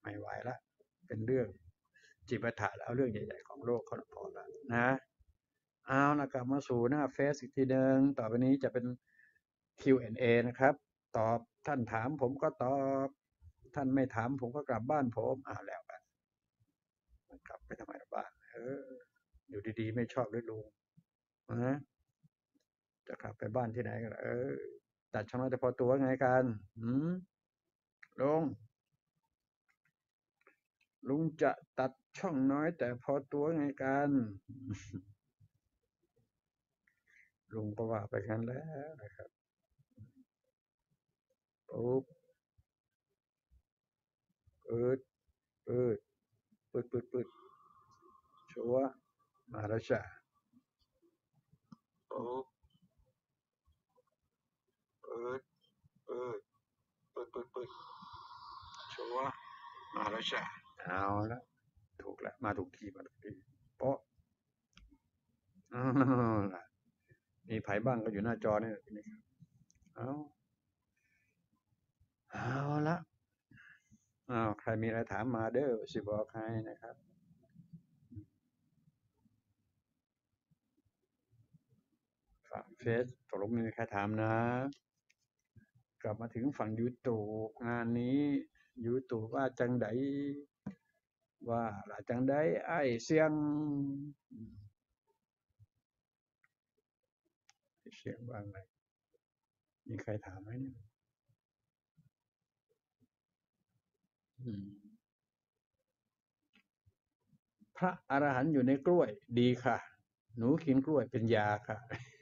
ไม่ไหวละเป็นเรื่องจิปาถะแล้วเรื่องใหญ่ๆของโลกเขาพอแล้วนะเอานะกลับมาสู่หน้าเฟซอีกทีหนึ่งต่อไปนี้จะเป็น Q&A นะครับตอบท่านถามผมก็ตอบท่านไม่ถามผมก็กลับบ้านผมแล้วกันกลับไปทำไมบ้านอยู่ดีๆไม่ชอบด้วยลุงนะจะกลับไปบ้านที่ไหนกันตัดช่องน้อยแต่พอตัวไงกันลุงลุงจะตัดช่องน้อยแต่พอตัวไงกันลุงก็ว่าไปงั้นแล้วนะครับปุ๊บปืดปืดปืดชัวมาแล้วจ้ะปุ๊บปืดปืดปืดชัวมาแล้วจ้ะเอาละถูกแล้วมาถูกทีเพราะล่ะมีไผ่บ้างก็อยู่หน้าจอนี่เอาเอาละใครมีอะไรถามมาเด้อสิบอกใครนะครับฝั่งเฟซตกลงไม่มีใครถามนะกลับมาถึงฝั่งยูทูบงานนี้ยูทูบว่าจังไดว่าละจังไดไอ้เสียงเสียงว่าไงมีใครถามไหมเนี่ยพระอรหันต์อยู่ในกล้วยดีค่ะหนูกินกล้วยเป็นยาค่ะ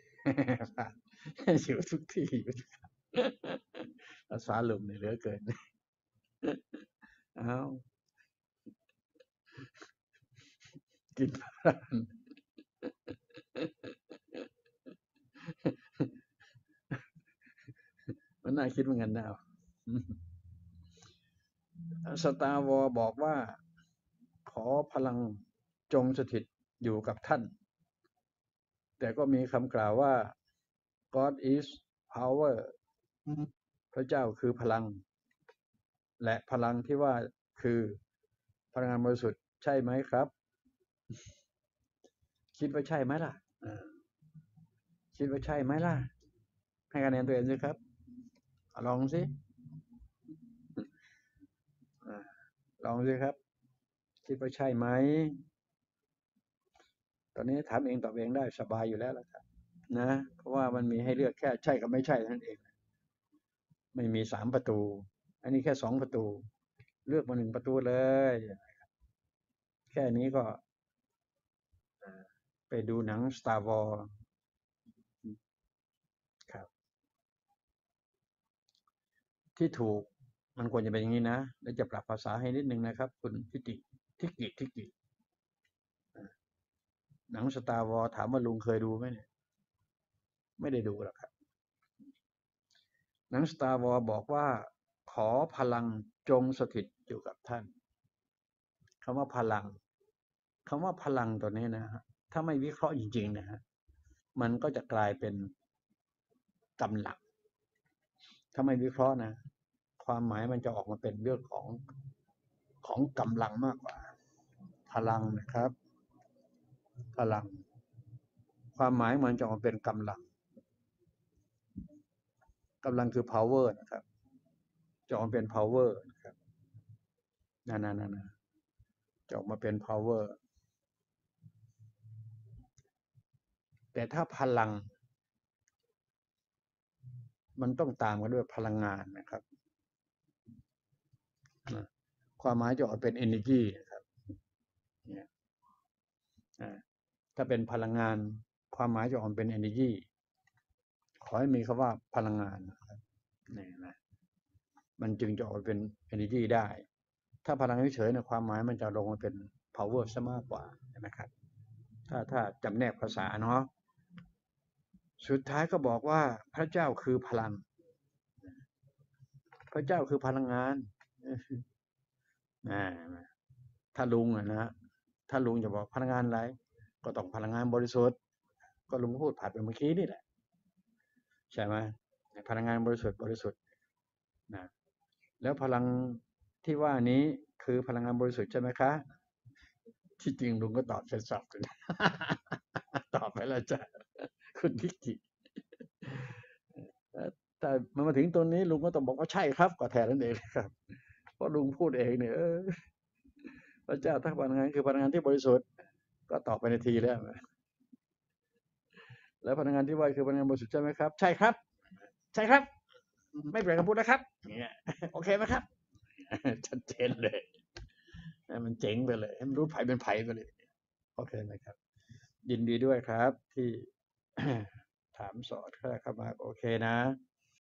อยู่ทุกที่อยู่ภาษาลุมเนี่ยเหลือเกินเอากินพระอรหันต์มันน่าคิดเหมือนกันนะสตาร์วอบอกว่าขอพลังจงสถิตอยู่กับท่านแต่ก็มีคำกล่าวว่า God is power พระเจ้าคือพลังและพลังที่ว่าคือพลังงานบริสุทธิ์ใช่ไหมครับคิดว่าใช่ไหมล่ะคิดว่าใช่ไหมล่ะให้คะแนนตัวเองสิครับลองสิลองสิครับคิดว่าใช่ไหมตอนนี้ถามเองตอบเองได้สบายอยู่แล้วล่ะครับนะเพราะว่ามันมีให้เลือกแค่ใช่กับไม่ใช่นั่นเองไม่มี3ประตูอันนี้แค่2ประตูเลือกมา1ประตูเลยแค่นี้ก็ไปดูหนัง Star Wars ครับที่ถูกมันควรจะเป็นอย่างนี้นะแล้วจะปรับภาษาให้นิดนึงนะครับคุณทิกิหนัง Star Wars ถามว่าลุงเคยดูไหมเนี่ยไม่ได้ดูหรอกครับหนัง Star Wars บอกว่าขอพลังจงสถิตอยู่กับท่านคำว่าพลังตัวนี้นะฮะถ้าไม่วิเคราะห์จริงๆนะฮะมันก็จะกลายเป็นกำลังถ้าไม่วิเคราะห์นะความหมายมันจะออกมาเป็นเรื่องของกำลังมากกว่าพลังนะครับพลังความหมายมันจะออกมาเป็นกำลังคือ power นะครับจะออกมาเป็น power นะครับนั่นจะออกมาเป็น power แต่ถ้าพลังมันต้องตามกันด้วยพลังงานนะครับความหมายจะออกเป็น energy นะครับเนี่ยถ้าเป็นพลังงานความหมายจะออกเป็น energy ขอให้มีคำว่าพลังงานนะครับนี่นะมันจึงจะออกเป็น energy ได้ถ้าพลังเฉยๆเนี่ยความหมายมันจะลงมาเป็น power ซะมากกว่านะครับถ้าจำแนกภาษาเนาะสุดท้ายก็บอกว่าพระเจ้าคือพลังพระเจ้าคือพลังงานถ้าลุงนะถ้าลุงจะบอกพลังงานอะไรก็ต้องพลังงานบริสุทธิ์ก็ลุงพูดผ่านไปเมื่อกี้นี่แหละใช่ไหมพลังงานบริสุทธิ์นะแล้วพลังที่ว่านี้คือพลังงานบริสุทธิ์ใช่ไหมคะที่จริงลุงก็ตอบเสร็จสับเลย ตอบไปแล้วจ้ะคุณทิกกิแต่มาถึงตรงนี้ลุงก็ต้องบอกว่าใช่ครับก็แทนนั่นเองครับเพราะลุงพูดเองเนี่ยพระเจ้าถ้าพลังงานคือพลังงานที่บริสุทธิ์ก็ตอบไปในทีแล้วแล้วพลังงานที่ว่าคือพลังงานบริสุทธิ์ใช่ไหมครับใช่ครับใช่ครับไม่เปลี่ยนคำพูดนะครับเนี่ยโอเคไหมครับชัดเจนเลยมันเจ๋งไปเลยให้มันรู้ไผ่เป็นไผ่ไปเลยโอเคไหมครับยินดีด้วยครับที่ถามสอนเข้ามาโอเคนะ